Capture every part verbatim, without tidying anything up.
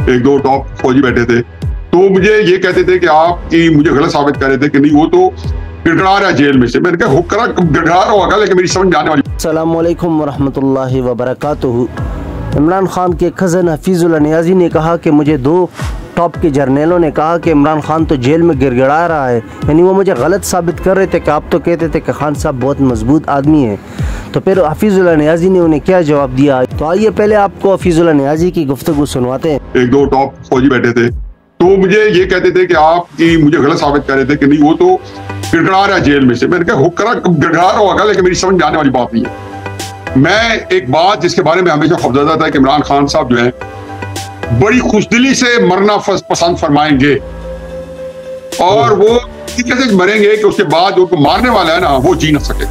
एक दो टॉप फौजी बैठे थे, तो मुझे ये कहते थे कि आप की मुझे गलत साबित कर रहे थे कि नहीं वो तो गिड़गड़ा रहा है जेल में से। मैंने कहा हुक्करा गिड़गड़ा रहा होगा, लेकिन मेरी समझ जाने वाली। अस्सलाम वालेकुम वरहमतुल्लाहि वबरकातुहू। इमरान खान के कज़न हफीजुल्लाह नियाज़ी ने कहा कि मुझे दो टॉप के जर्नलों ने कहा कि इमरान खान तो जेल में गिड़गड़ा रहा है, यानी वो मुझे गलत साबित कर रहे थे कि आप तो कहते थे कि खान साहब बहुत मजबूत आदमी है। तो फिर हफीजुल्लाह नियाज़ी ने उन्हें क्या जवाब दिया, तो आइए पहले आपको हफीजुल्लाह नियाज़ी की गुफ्तगू सुनवाते हैं। एक दो टॉप फौजी बैठे थे, तो मुझे ये कहते थे कि आप की मुझे गलत साबित कर रहे थे कि नहीं वो तो गिड़गड़ा रहा है जेल में से। मैंने कहा हुक्करा गिड़गड़ा रहा होगा, लेकिन मेरी समझ जाने वाली बात नहीं है। मैं एक बात जिसके बारे में हमेशा खौफजदा था कि इमरान खान साहब जो है बड़ी खुशदिली से मरना पसंद फरमाएंगे और वो कैसे मरेंगे कि उसके बाद उनको मारने वाला है ना वो जी ना सके।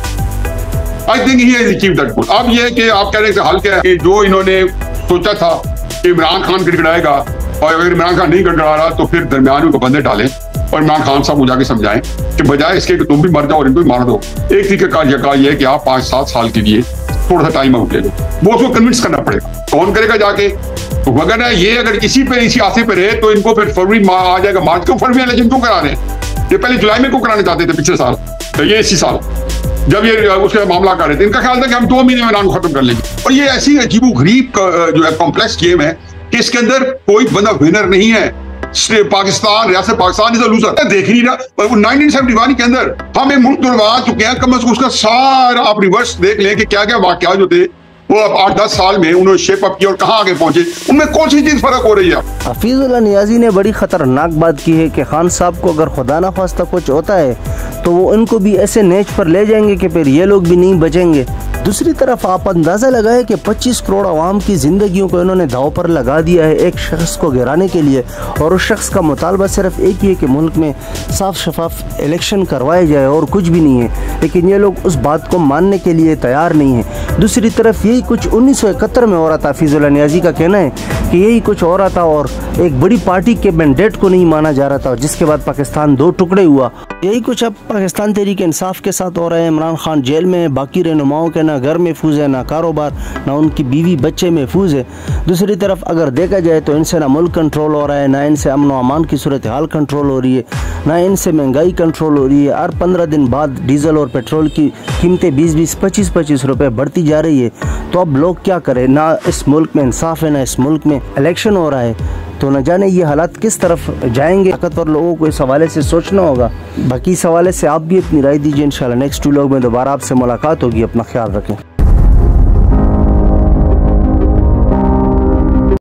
I think he has achieved that goal. अब ये है कि आप कह रहे हैं हल क्या है कि जो इन्होंने सोचा था कि इमरान खान गिड़गड़ाएगा और अगर इमरान खान नहीं गिड़गड़ा रहा तो फिर दरमियान में बंदे डालें और इमरान खान साहब को जाके समझाएं कि बजाय इसके कि तुम भी मर जाओ और इनको भी मार दो, एक तरीके का यह है कि आप पांच सात साल के लिए थोड़ा सा टाइम आउट ले लो। वो उसको कन्विंस करना पड़ेगा। कौन करेगा जाके? तो अगर ये अगर किसी पे इसी आसे पे रहे तो इनको फिर फरवरी आ जाएगा, मार्च क्यों फरवरी इलेक्शन क्यों करा रहे हैं? ये पहले जुलाई में क्यों कराने चाहते थे पिछले साल, तो ये इसी साल जब ये उसके मामला कर रहे थे। इनका ख्याल था कि हम दो महीने में नाम खत्म कर लेंगे। और ये ऐसी अजीबो गरीब जो है कॉम्प्लेक्स गेम है कि इसके अंदर कोई बंदा विनर नहीं है। पाकिस्तान रियासत पाकिस्तान इज अ लूजर। देख नहीं रहा नाइनटीन सेवेंटी वन के अंदर हम एक मुल्क तुड़वा चुके हैं, कम से कम उसका सारा आप रिवर्स देख लें कि क्या क्या वाकया जो थे वो अब आठ दस साल में उन्होंने शेप अप किया और कहाँ आगे पहुंचे, उनमें कौन सी चीज फर्क हो रही है। हफीजुल्लाह नियाज़ी ने बड़ी खतरनाक बात की है कि खान साहब को अगर खुदा ना खास्ता कुछ होता है तो वो इनको भी ऐसे नेच पर ले जाएंगे कि फिर ये लोग भी नहीं बचेंगे। दूसरी तरफ आप अंदाज़ा लगाए कि पच्चीस करोड़ आवाम की ज़िंदगियों को इन्होंने दाव पर लगा दिया है एक शख्स को गिराने के लिए, और उस शख्स का मुतालबा सिर्फ एक ही है कि मुल्क में साफ शफाफ इलेक्शन करवाए जाए और कुछ भी नहीं है। लेकिन ये लोग उस बात को मानने के लिए तैयार नहीं है। दूसरी तरफ यही कुछ उन्नीस सौ इकहत्तर में हो रहा था। हफीजुल्लाह नियाज़ी का कहना है कि यही कुछ हो रहा था और एक बड़ी पार्टी के मैंडेट को नहीं माना जा रहा था, जिसके बाद पाकिस्तान दो टुकड़े हुआ। यही कुछ अब पाकिस्तान तहरीक इंसाफ के साथ हो रहा है। इमरान खान जेल में, बाकी रहनुमाओं के ना घर महफूज है, ना कारोबार, ना उनकी बीवी बच्चे महफूज है। दूसरी तरफ अगर देखा जाए तो इनसे ना मुल्क कंट्रोल हो रहा है, ना इनसे अमन व अमान की सूरत हाल कंट्रोल हो रही है, ना इनसे महंगाई कंट्रोल हो रही है। हर पंद्रह दिन बाद डीजल और पेट्रोल की कीमतें बीस बीस पच्चीस पच्चीस रुपये बढ़ती जा रही है। तो अब लोग क्या करें? ना इस मुल्क में इंसाफ है, ना इस मुल्क में इलेक्शन हो रहा है, तो न जाने ये हालात किस तरफ जाएंगे। ताकतवर लोगों को इस हवाले से सोचना होगा। बाकी इस हवाले से आप भी अपनी राय दीजिए। इंशाल्लाह नेक्स्ट व्लॉग में दोबारा आपसे मुलाकात होगी। अपना ख्याल रखें।